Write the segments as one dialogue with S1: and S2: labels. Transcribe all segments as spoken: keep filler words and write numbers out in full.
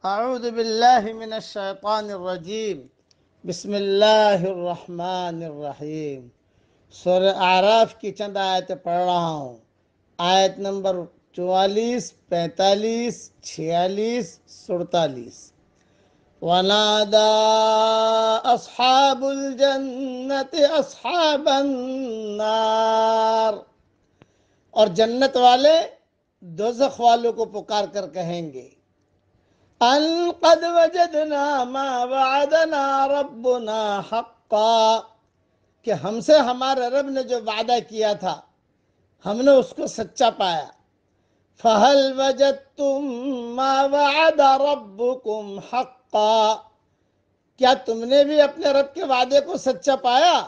S1: اعوذ باللہ من الشیطان الرجیم بسم اللہ الرحمن الرحیم۔ سورہ اعراف کی چند آیتیں پڑھ رہا ہوں۔ آیت نمبر چوالیس، پینتالیس، چھیالیس، سڑتالیس۔ وَنَادَى أَصْحَابُ الْجَنَّةِ أَصْحَابَ النَّارِ، اور جنت والے دوزخ والوں کو پکار کر کہیں گے، ان قد وجدنا ما وعدنا ربنا حقا، کہ ہم سے ہمارے رب نے جو وعدہ کیا تھا ہم نے اس کو سچا پایا۔ فہل وجدتم ما وعد ربکم حقا، کیا تم نے بھی اپنے رب کے وعدے کو سچا پایا؟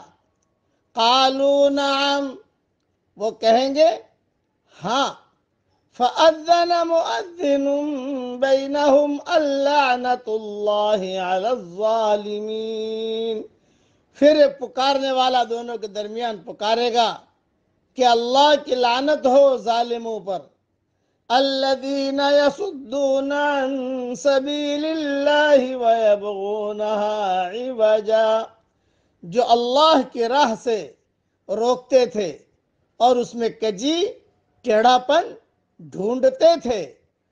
S1: قالوا نعم، وہ کہیں گے ہاں۔ فَأَذَّنَ مُؤَذِّنٌ بَيْنَهُمْ اللَّعْنَةُ اللَّهِ عَلَى الظَّالِمِينَ، پھر ایک پکارنے والا دونوں کے درمیان پکارے گا کہ اللہ کی لعنت ہو ظالموں پر۔ الَّذِينَ يَصُدُّونَ عَن سَبِيلِ اللَّهِ وَيَبْغُونَهَا عِوَجًا، جو اللہ کی راہ سے روکتے تھے اور اس میں کجی ٹیڑھا پن ڈھونڈتے تھے۔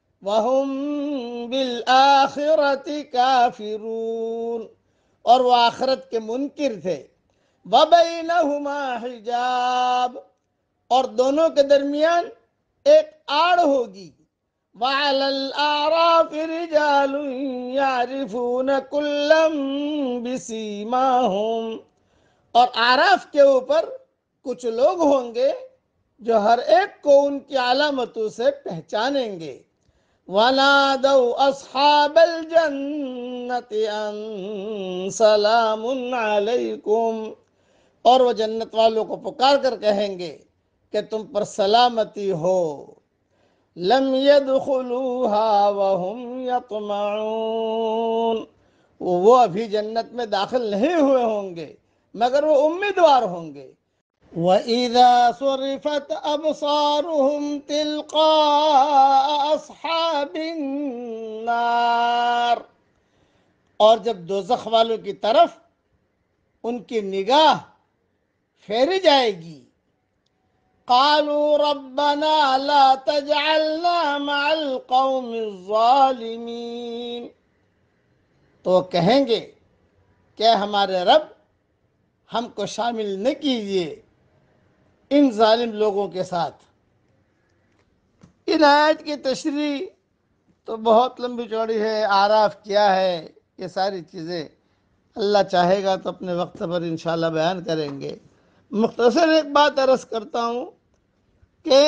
S1: وَهُمْ بِالْآخِرَةِ كَافِرُونَ، اور وہ آخرت کے منکر تھے۔ وَبَيْنَهُمَا حِجَابٌ، اور دونوں کے درمیان ایک آڑ ہوگی۔ وَعَلَى الْأَعْرَافِ رِجَالٌ يَعْرِفُونَ كُلًّا بِسِيمَاهُمْ، اور اعراف کے اوپر کچھ لوگ ہوں گے جو ہر ایک کو ان کی علامتوں سے پہچانیں گے۔ وَنَادَوْا أَصْحَابَ الْجَنَّةِ أَن سَلَامٌ عَلَيْكُمْ، اور وہ جنت والوں کو پکار کر کہیں گے کہ تم پر سلامتی ہو۔ لَمْ يَدْخُلُوهَا وَهُمْ يَطْمَعُونَ، وہ ابھی جنت میں داخل نہیں ہوئے ہوں گے مگر وہ امیدوار ہوں گے۔ وَإِذَا صُرِفَتْ أَبْصَارُهُمْ تِلْقَاءَ أَصْحَابِ النَّارِ، اور جب دوزخ والوں کی طرف ان کی نگاہ پھیری جائے گی، قَالُوا رَبَّنَا لَا تَجْعَلْنَا مَعَ الْقَوْمِ الظَّالِمِينَ، تو کہیں گے کہ ہمارے رب ہم کو شامل نہ کیجیے ان ظالم لوگوں کے ساتھ۔ ان آیت کی تشریح تو بہت لمبی چوڑی ہے، اعراف کیا ہے، یہ ساری چیزیں اللہ چاہے گا تو اپنے وقت پر انشاءاللہ بیان کریں گے۔ مختصر ایک بات عرض کرتا ہوں کہ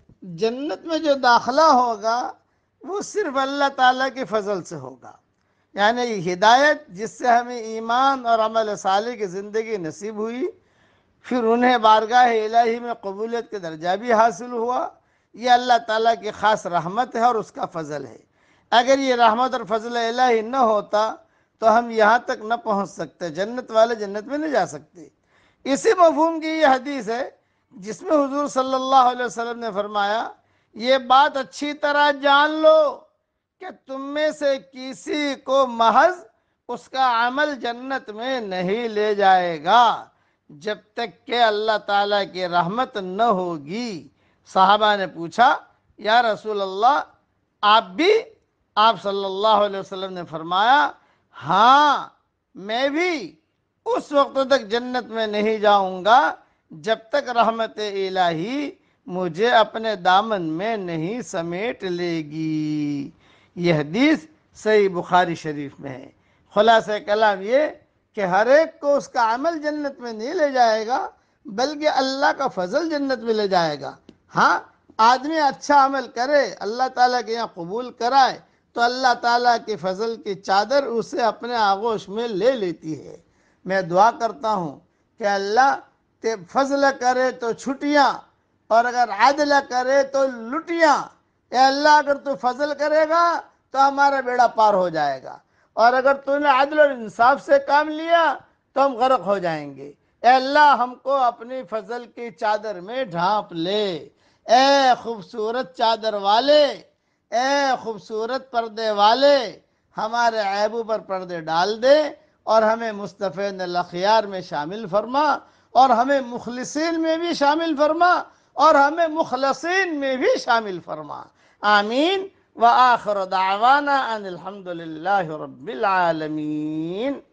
S1: جنت میں جو داخلہ ہوگا وہ صرف اللہ تعالیٰ کے فضل سے ہوگا، یعنی ہدایت جس سے ہمیں ایمان اور عمل صالح کی زندگی نصیب ہوئی، پھر انہیں بارگاہ الہی میں قبولیت کے درجہ بھی حاصل ہوا، یہ اللہ تعالیٰ کی خاص رحمت ہے اور اس کا فضل ہے۔ اگر یہ رحمت اور فضل الہی نہ ہوتا تو ہم یہاں تک نہ پہنچ سکتے، جنت والے جنت میں نہیں جا سکتے۔ اسی مفہوم کی یہ حدیث ہے جس میں حضور صلی اللہ علیہ وسلم نے فرمایا، یہ بات اچھی طرح جان لو کہ تم میں سے کسی کو محض اس کا عمل جنت میں نہیں لے جائے گا جب تک کہ اللہ تعالیٰ کی رحمت نہ ہوگی۔ صحابہ نے پوچھا، یا رسول اللہ آپ بھی؟ آپ صلی اللہ علیہ وسلم نے فرمایا، ہاں میں بھی اس وقت تک جنت میں نہیں جاؤں گا جب تک رحمت الہی مجھے اپنے دامن میں نہیں سمیٹ لے گی۔ یہ حدیث صحیح بخاری شریف میں ہے۔ خلاصہ کلام یہ کہ ہر ایک کو اس کا عمل جنت میں نہیں لے جائے گا بلکہ اللہ کا فضل جنت میں لے جائے گا۔ ہاں آدمی اچھا عمل کرے، اللہ تعالیٰ کے یہاں قبول کرائے تو اللہ تعالیٰ کے فضل کی چادر اسے اپنے آغوش میں لے لیتی ہے۔ میں دعا کرتا ہوں کہ اللہ تے فضل کرے تو چھٹیاں اور اگر عدل کرے تو لٹیاں۔ اے اللہ اگر تو فضل کرے گا تو ہمارا بیڑا پار ہو جائے گا، اور اگر تو نے عدل اور انصاف سے کام لیا تو ہم غرق ہو جائیں گے۔ اے اللہ ہم کو اپنی فضل کی چادر میں ڈھانپ لے۔ اے خوبصورت چادر والے، اے خوبصورت پردے والے، ہمارے عیبوں پر پردے ڈال دے اور ہمیں مصطفین الاخیار میں شامل فرما اور ہمیں مخلصین میں بھی شامل فرما اور ہمیں مخلصین میں بھی شامل فرما. آمین. وآخر دعوانا ان الحمد للہ رب العالمین.